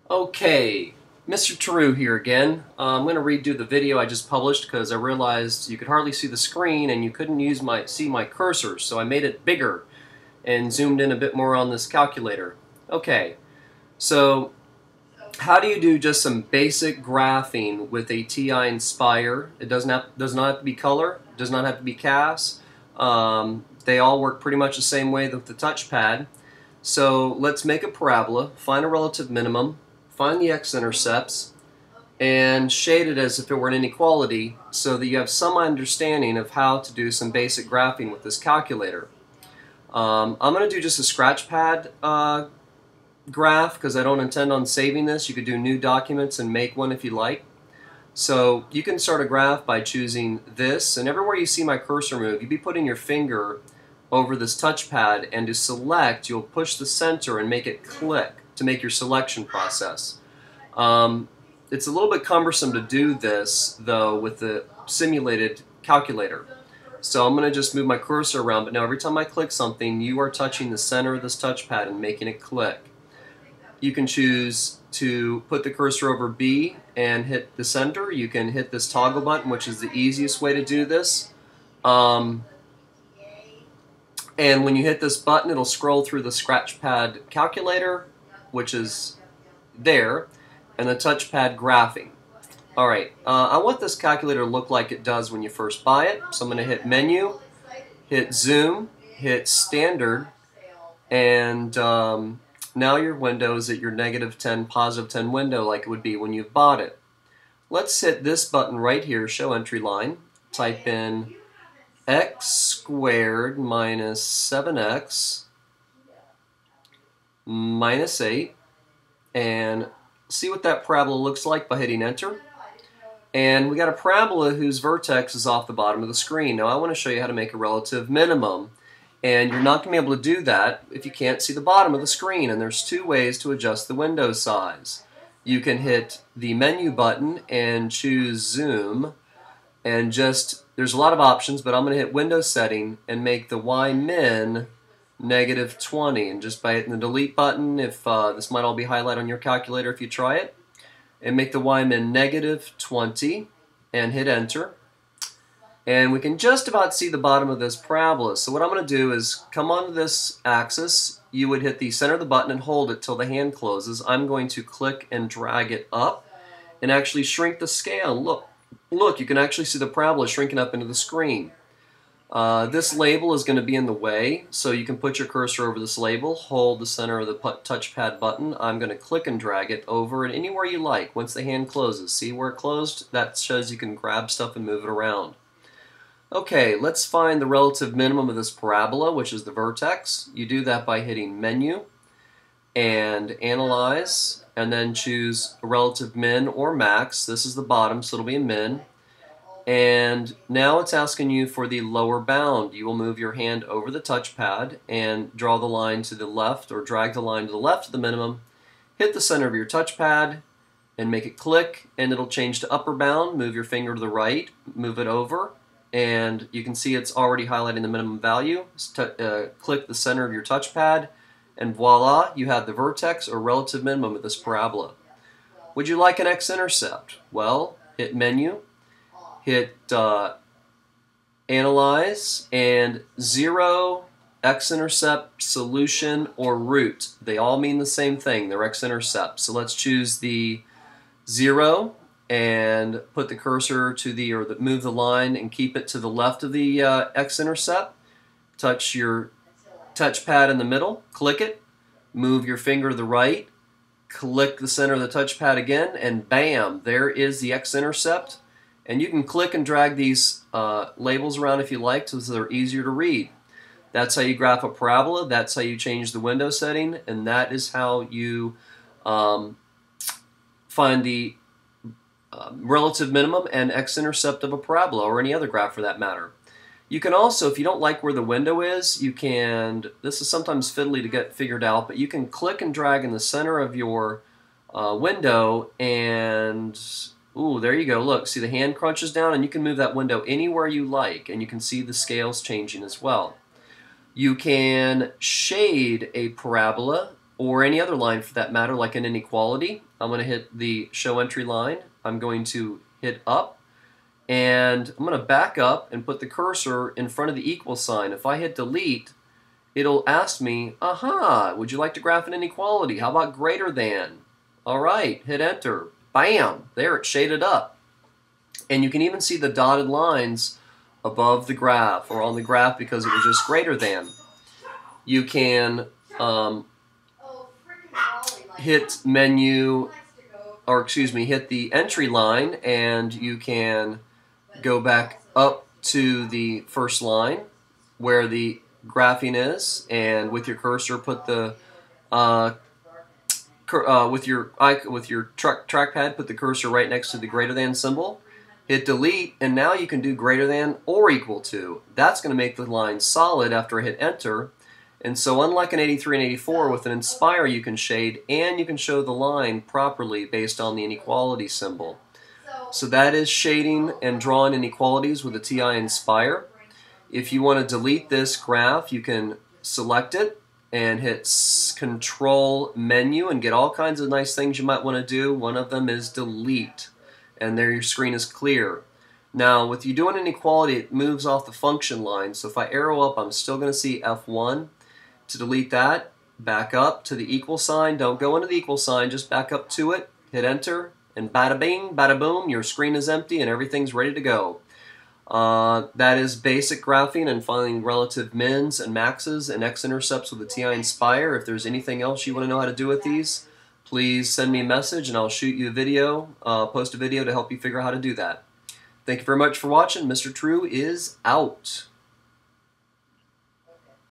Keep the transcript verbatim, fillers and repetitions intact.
Okay, Mister Taru here again. Uh, I'm going to redo the video I just published because I realized you could hardly see the screen and you couldn't use my see my cursor, so I made it bigger and zoomed in a bit more on this calculator. Okay, so how do you do just some basic graphing with a T I-NSPIRE? It doesn't have does not have to be color, does not have to be C A S. Um, they all work pretty much the same way with the touchpad. So let's make a parabola, find a relative minimum, find the x-intercepts, and shade it as if it were an inequality so that you have some understanding of how to do some basic graphing with this calculator. Um, I'm going to do just a scratch pad uh, graph because I don't intend on saving this. You could do new documents and make one if you like. So you can start a graph by choosing this, and everywhere you see my cursor move, you'd be putting your finger over this touchpad, and to select, you'll push the center and make it click to make your selection process. Um, it's a little bit cumbersome to do this, though, with the simulated calculator. So I'm going to just move my cursor around, but now every time I click something, you are touching the center of this touchpad and making it click. You can choose to put the cursor over B and hit the center. You can hit this toggle button, which is the easiest way to do this. Um, And when you hit this button, it'll scroll through the scratchpad calculator, which is there, and the touchpad graphing. Alright, uh, I want this calculator to look like it does when you first buy it, so I'm going to hit Menu, hit Zoom, hit Standard, and um, now your window is at your negative ten, positive ten window like it would be when you've bought it. Let's hit this button right here, Show Entry Line, type in x squared minus seven x minus eight, and see what that parabola looks like by hitting enter. And we got a parabola whose vertex is off the bottom of the screen. Now I want to show you how to make a relative minimum, and you're not going to be able to do that if you can't see the bottom of the screen, and there's two ways to adjust the window size. You can hit the menu button and choose zoom, and just, there's a lot of options, but I'm going to hit window setting and make the Y min negative twenty. And just by hitting the delete button, if uh, this might all be highlighted on your calculator if you try it, and make the Y min negative twenty and hit enter. And we can just about see the bottom of this parabola. So what I'm going to do is come onto this axis. You would hit the center of the button and hold it till the hand closes. I'm going to click and drag it up and actually shrink the scale. Look. Look, you can actually see the parabola shrinking up into the screen. Uh, this label is going to be in the way, so you can put your cursor over this label, hold the center of the touchpad button. I'm going to click and drag it over and anywhere you like once the hand closes. See where it closed? That shows you can grab stuff and move it around. Okay, let's find the relative minimum of this parabola, which is the vertex. You do that by hitting Menu and Analyze, and then choose a relative min or max. This is the bottom, so it'll be a min. And now it's asking you for the lower bound. You will move your hand over the touchpad and draw the line to the left, or drag the line to the left of the minimum. Hit the center of your touchpad and make it click, and it'll change to upper bound. Move your finger to the right, move it over, and you can see it's already highlighting the minimum value. Uh, click the center of your touchpad, and voila, you have the vertex or relative minimum of this parabola. Would you like an x-intercept? Well, hit Menu, hit uh, Analyze, and zero, x-intercept, solution, or root. They all mean the same thing. They're x-intercepts. So let's choose the zero and put the cursor to the, or the, move the line and keep it to the left of the uh, x-intercept. Touch your touchpad in the middle, click it, move your finger to the right, click the center of the touchpad again, and bam, there is the x-intercept. And you can click and drag these uh, labels around if you like so they're easier to read. That's how you graph a parabola, that's how you change the window setting, and that is how you um, find the uh, relative minimum and x-intercept of a parabola, or any other graph for that matter. You can also, if you don't like where the window is, you can, this is sometimes fiddly to get figured out, but you can click and drag in the center of your uh, window and, ooh, there you go, look, see the hand crunches down, and you can move that window anywhere you like, and you can see the scales changing as well. You can shade a parabola or any other line for that matter, like an inequality. I'm going to hit the show entry line. I'm going to hit up, and I'm going to back up and put the cursor in front of the equal sign. If I hit delete, it'll ask me, aha, would you like to graph an inequality? How about greater than? All right, hit enter. Bam, there it's shaded up. And you can even see the dotted lines above the graph or on the graph because it was just greater than. You can um, hit menu, or excuse me, hit the entry line, and you can go back up to the first line where the graphing is, and with your cursor put the uh, cur uh, with your with your track trackpad put the cursor right next to the greater than symbol. Hit delete, and now you can do greater than or equal to. That's going to make the line solid after I hit enter. And so unlike an eighty-three and eighty-four, with an Inspire you can shade and you can show the line properly based on the inequality symbol. So that is shading and drawing inequalities with the T I-NSPIRE. If you want to delete this graph, you can select it and hit Control Menu and get all kinds of nice things you might want to do. One of them is delete. And there your screen is clear. Now with you doing inequality, it moves off the function line, so if I arrow up, I'm still going to see F one. To delete that, back up to the equal sign. Don't go into the equal sign, just back up to it, hit enter, and bada bing, bada boom, your screen is empty and everything's ready to go. Uh, that is basic graphing and finding relative mins and maxes and x-intercepts with the T I-NSPIRE. If there's anything else you want to know how to do with these, please send me a message and I'll shoot you a video, uh, post a video to help you figure out how to do that. Thank you very much for watching. Mister True is out.